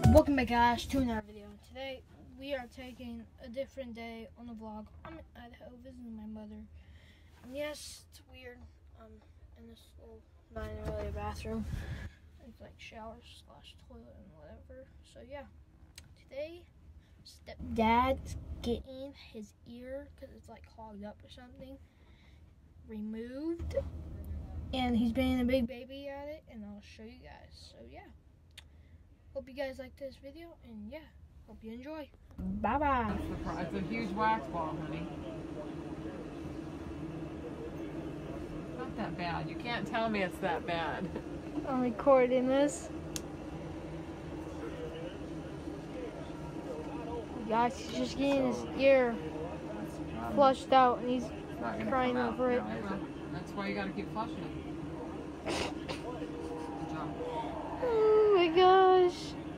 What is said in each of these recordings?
Welcome back, guys, to another video. Today we are taking a different day on the vlog. I'm in Idaho visiting my mother. And yes, it's weird. In this little not really a bathroom. It's like shower slash toilet and whatever. So yeah, today stepdad's getting his ear because it's like clogged up or something removed, and he's being a big baby at it, and I'll show you guys. So yeah. Hope you guys like this video, and yeah, hope you enjoy. Bye-bye. It's a huge wax ball, honey. Not that bad. You can't tell me it's that bad. I'm recording this. Guys, he's just getting his ear flushed out, and he's crying over it. That's why you gotta keep flushing it. Good job. Oh my gosh.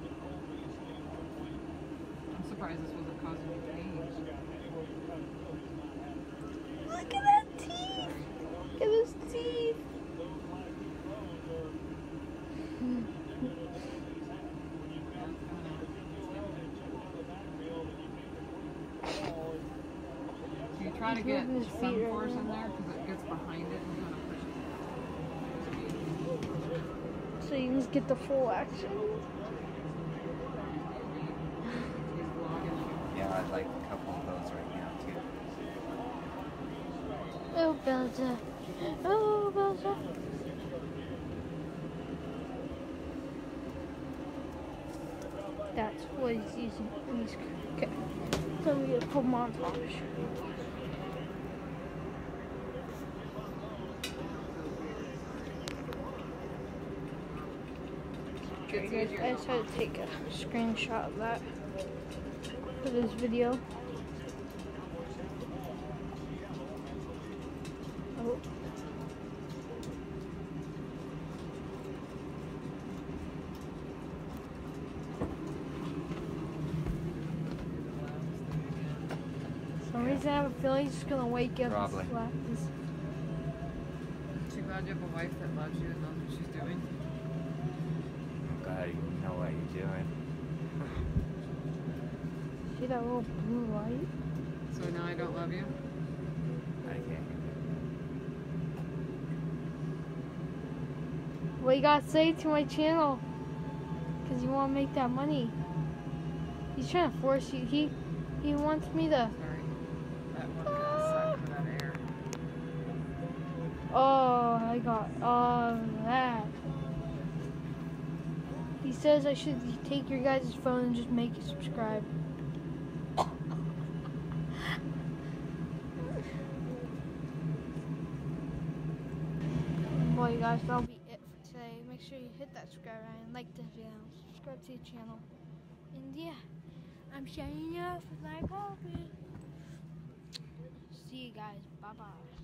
I'm surprised this wasn't causing you pain. Look at that teeth. Look at his teeth. So you try to get some force in there because it gets behind it and kind of pushes it. So you can get the full action. Yeah, I'd like a couple of those right now too. Oh, Belza. Oh, Belza. That's what he's using. Okay. So we get a full montage. I just had to take a screenshot of that for this video. Oh. For some reason I have a feeling he's just gonna wake up Probably. and slap this. Too glad you have a wife that loves you and knows what she's doing. I'm glad you know what you're doing. See that little blue light? So now I don't love you? Okay. What you gotta say to my channel? Cause you wanna make that money. He's trying to force you. He wants me to. Sorry. That one got sucked for that air. Oh, I got all of that. He says I should take your guys' phone and just make you subscribe. Well, you guys, that'll be it for today. Make sure you hit that subscribe button and like the video. Subscribe to the channel. And yeah, I'm signing off with my coffee. See you guys. Bye-bye.